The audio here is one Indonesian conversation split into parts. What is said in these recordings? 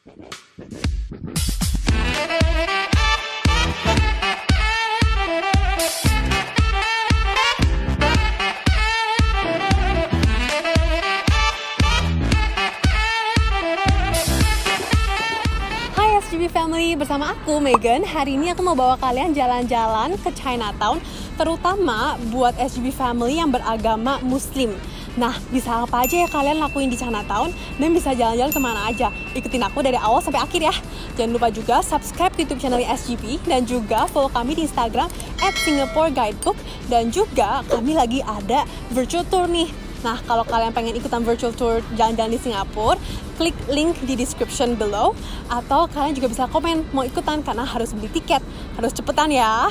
SGB Family, bersama aku Megan. Hari ini aku mau bawa kalian jalan-jalan ke Chinatown, terutama buat SGB Family yang beragama Muslim. Nah, bisa apa aja ya kalian lakuin di Chinatown dan bisa jalan-jalan kemana aja. Ikutin aku dari awal sampai akhir ya. Jangan lupa juga subscribe YouTube channel SGB dan juga follow kami di Instagram @SingaporeGuidebook, dan juga kami lagi ada virtual tour nih. Nah, kalau kalian pengen ikutan virtual tour jalan-jalan di Singapura, klik link di description below, atau kalian juga bisa komen mau ikutan karena harus beli tiket. Harus cepetan ya.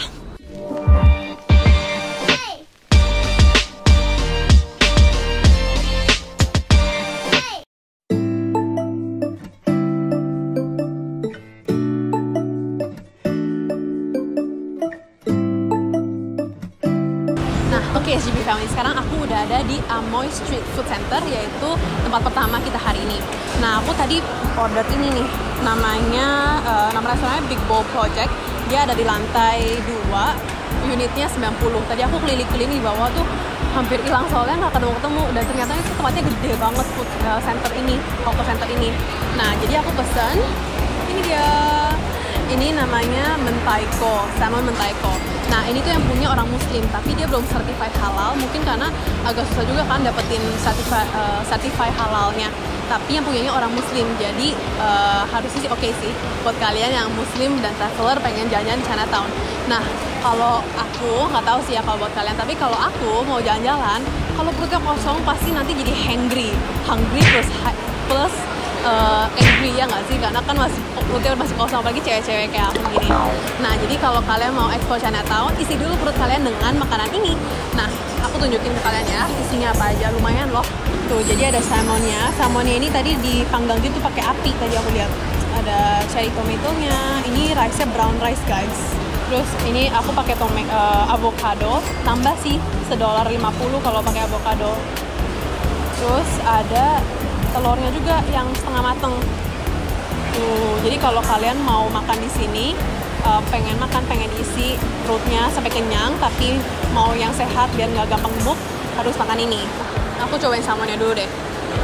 Oke, SGB Family, sekarang aku udah ada di Amoy Street Food Center, yaitu tempat pertama kita hari ini. Nah, aku tadi order ini nih, nama restorannya Big Bowl Project. Dia ada di lantai 2, unitnya 90. Tadi aku keliling-keliling di bawah tuh hampir hilang soalnya nggak ketemu-ketemu, dan ternyata ini tempatnya gede banget food center ini, hawker center ini. Nah, jadi aku pesen, ini dia. Ini namanya mentaiko, salmon mentaiko. Nah, ini tuh yang punya orang Muslim, tapi dia belum certified halal, mungkin karena agak susah juga kan dapetin certified halalnya. Tapi yang punyanya orang Muslim, jadi harusnya sih oke sih buat kalian yang Muslim dan traveler pengen jalan-jalan di Chinatown. Nah, kalau aku nggak tahu sih ya kalau buat kalian, tapi kalau aku mau jalan-jalan, kalau perutnya kosong pasti nanti jadi hungry plus angry ya nggak sih, karena kan perutnya masih kosong, apalagi cewek-cewek kayak aku gini. Nah, jadi kalau kalian mau explore Chinatown, isi dulu perut kalian dengan makanan ini. Nah, aku tunjukin ke kalian ya isinya apa aja, lumayan loh. Tuh, jadi ada salmonnya. Salmonnya ini tadi dipanggang gitu pakai api, tadi aku lihat. Ada cherry tomatonya. Ini rice-nya brown rice guys. Terus ini aku pakai avocado, tambah sih $1.50 kalau pakai avocado. Terus ada telurnya juga yang setengah mateng. Tuh, jadi kalau kalian mau makan di sini, pengen diisi perutnya sampai kenyang, tapi mau yang sehat biar nggak gampang gemuk, harus makan ini. Aku cobain salmonnya dulu deh.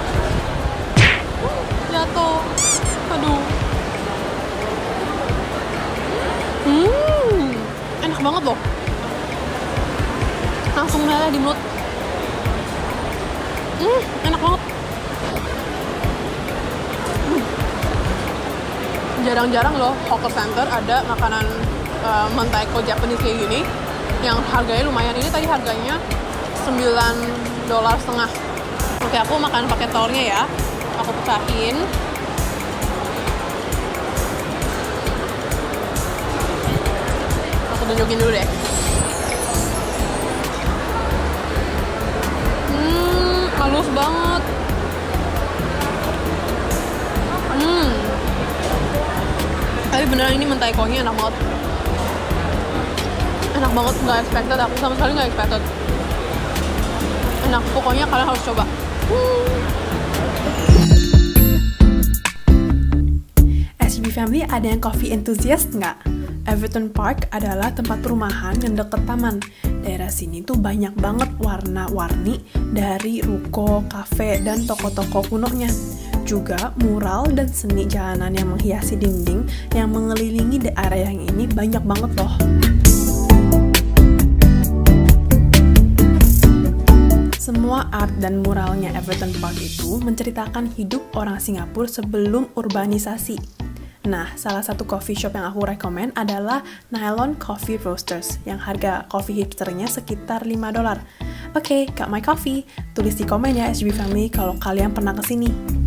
Jatuh. Aduh. Enak banget loh. Langsung meleleh di mulut. Enak banget. Jarang-jarang loh hawker center ada makanan mentaiko Japanese kayak gini yang harganya lumayan. Ini tadi harganya $9.50. Oke, aku makan pakai telurnya ya. Aku pecahin. Aku tunjukin dulu deh. Halus banget. Tapi beneran ini mentaikonya enak banget. Enak banget, nggak expected. Aku sama sekali nggak expected. Enak, pokoknya kalian harus coba. SGB Family, ada yang coffee enthusiast nggak? Everton Park adalah tempat perumahan yang deket taman. Daerah sini tuh banyak banget warna-warni dari ruko, kafe, dan toko-toko kunonya. Juga mural dan seni jalanan yang menghiasi dinding yang mengelilingi area yang ini banyak banget loh. Semua art dan muralnya Everton Park itu menceritakan hidup orang Singapura sebelum urbanisasi. Nah, salah satu coffee shop yang aku rekomen adalah Nylon Coffee Roasters yang harga coffee hipsternya sekitar $5. Oke, got my coffee. Tulis di komen ya SGB Family kalau kalian pernah kesini.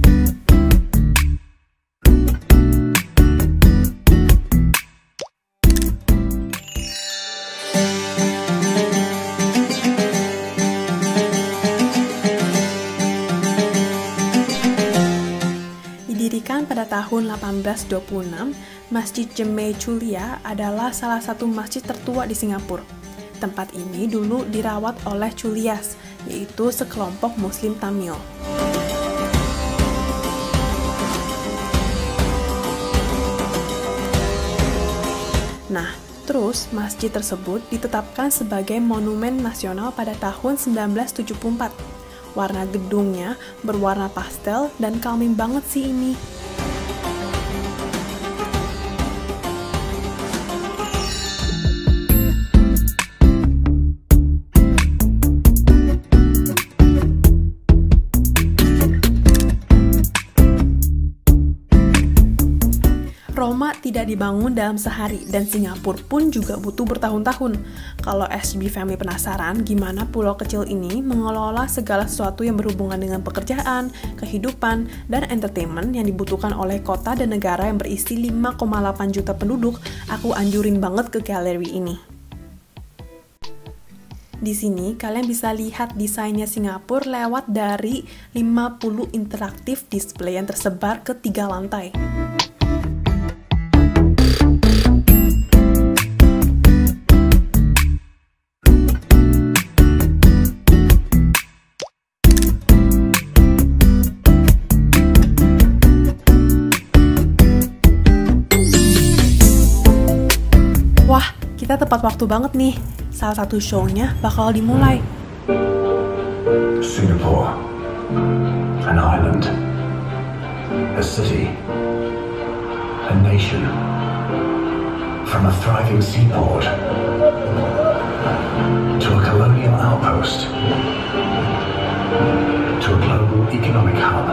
Didirikan pada tahun 1826, Masjid Jemaah Chulia adalah salah satu masjid tertua di Singapura. Tempat ini dulu dirawat oleh Chulias, yaitu sekelompok Muslim Tamil. Nah, terus masjid tersebut ditetapkan sebagai monumen nasional pada tahun 1974. Warna gedungnya berwarna pastel dan calming banget sih ini. Roma tidak dibangun dalam sehari, dan Singapura pun juga butuh bertahun-tahun. Kalau SGB Family penasaran gimana pulau kecil ini mengelola segala sesuatu yang berhubungan dengan pekerjaan, kehidupan, dan entertainment yang dibutuhkan oleh kota dan negara yang berisi 5,8 juta penduduk, aku anjurin banget ke galeri ini. Di sini kalian bisa lihat desainnya Singapura lewat dari 50 interaktif display yang tersebar ke 3 lantai. Wah, kita tepat waktu banget nih. Salah satu show-nya bakal dimulai. Singapore, an island, a city, a nation, from a thriving seaport to a colonial outpost to a global economic hub.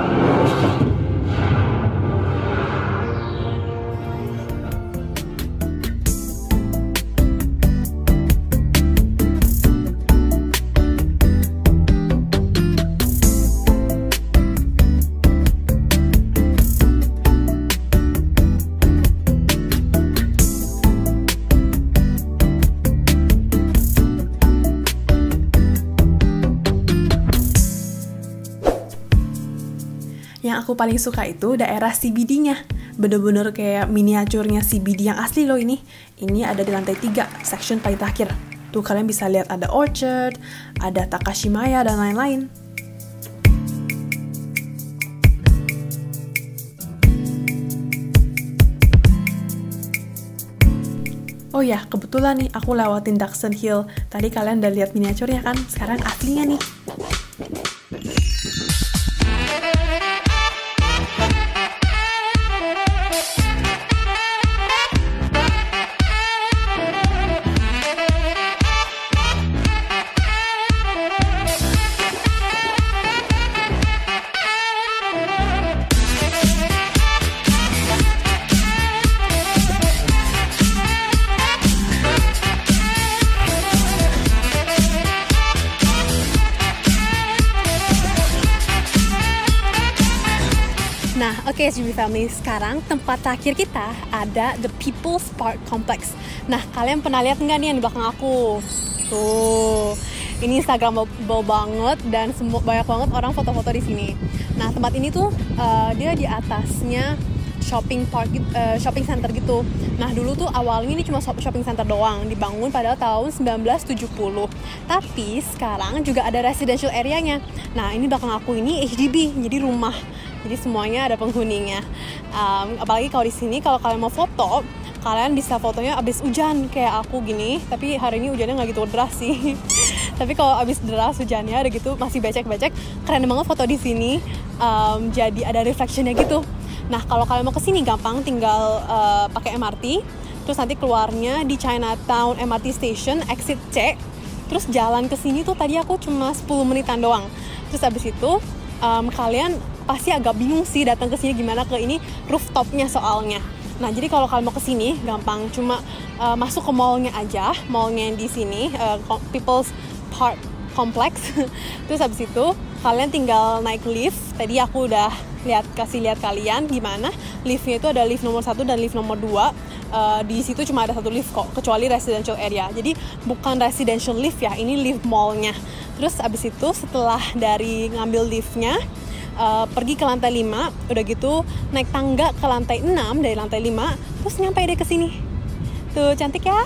Yang aku paling suka itu daerah CBD-nya. Bener-bener kayak miniaturnya CBD yang asli loh ini. Ini ada di lantai 3, section paling terakhir. Tuh kalian bisa lihat ada Orchard, ada Takashimaya, dan lain-lain. Oh ya, kebetulan nih aku lewatin Duxton Hill. Tadi kalian udah lihat miniaturnya kan? Sekarang aslinya nih. Nah, oke SGB Family, sekarang tempat terakhir kita ada The People's Park Complex. Nah, kalian pernah lihat nggak nih yang di belakang aku? Tuh, ini Instagramable banget dan banyak banget orang foto-foto di sini. Nah, tempat ini tuh dia di atasnya shopping center gitu. Nah, dulu tuh awalnya ini cuma shopping center doang, dibangun pada tahun 1970. Tapi sekarang juga ada residential area-nya. Nah, ini belakang aku ini HDB, jadi rumah. Jadi semuanya ada penghuninya. Apalagi kalau di sini kalau kalian mau foto, kalian bisa fotonya abis hujan kayak aku gini. Tapi hari ini hujannya nggak gitu deras sih. Tapi kalau abis deras hujannya ada gitu masih becek-becek, keren banget foto di sini. Jadi ada reflectionnya gitu. Nah, kalau kalian mau kesini gampang, tinggal pakai MRT. Terus nanti keluarnya di Chinatown MRT Station, exit C. Terus jalan ke sini tuh tadi aku cuma 10 menitan doang. Terus abis itu kalian pasti agak bingung sih datang ke sini gimana ke ini rooftopnya soalnya. Nah, jadi kalau kalian mau ke sini gampang, cuma masuk ke mallnya aja, mallnya yang di sini, People's Park Complex. Terus habis itu kalian tinggal naik lift. Tadi aku udah kasih lihat kalian gimana liftnya. Itu ada lift nomor 1 dan lift nomor 2. Di situ cuma ada 1 lift kok, kecuali residential area. Jadi bukan residential lift ya, ini lift mallnya. Terus abis itu setelah dari ngambil liftnya, pergi ke lantai 5, udah gitu naik tangga ke lantai 6 dari lantai 5, terus nyampe deh ke sini. Tuh, cantik ya?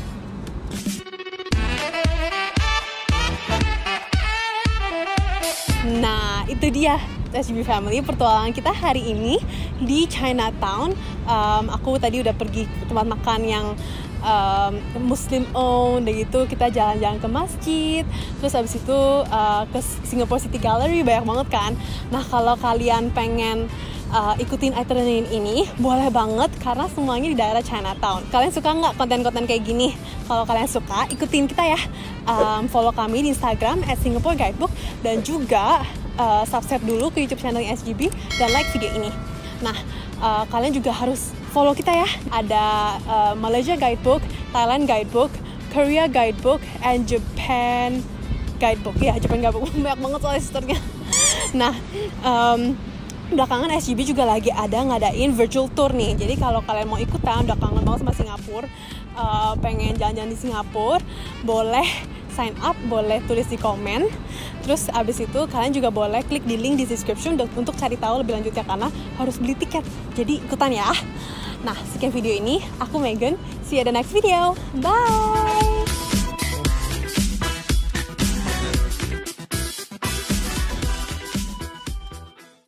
Nah, itu dia SGB Family, pertualangan kita hari ini di Chinatown. Aku tadi udah pergi ke tempat makan yang Muslim owned, gitu. Kita jalan-jalan ke masjid, terus habis itu ke Singapore City Gallery, banyak banget kan. Nah kalau kalian pengen ikutin itinerary ini, boleh banget karena semuanya di daerah Chinatown. Kalian suka nggak konten-konten kayak gini? Kalau kalian suka, ikutin kita ya. Follow kami di Instagram @Singapore Guidebook, dan juga subscribe dulu ke YouTube channel SGB dan like video ini. Nah, kalian juga harus follow kita ya. Ada Malaysia Guidebook, Thailand Guidebook, Korea Guidebook, and Japan Guidebook. Ya, Japan Guidebook banyak banget soalnya sisternya. Nah, belakangan SGB juga lagi ada ngadain virtual tour nih. Jadi kalau kalian mau ikutan, udah kangen banget sama Singapura, pengen jalan-jalan di Singapura, boleh sign up, boleh tulis di komen. Terus abis itu kalian juga boleh klik di link di description untuk cari tahu lebih lanjutnya, karena harus beli tiket. Jadi ikutan ya. Nah, sekian video ini. Aku Megan. See you at the next video. Bye!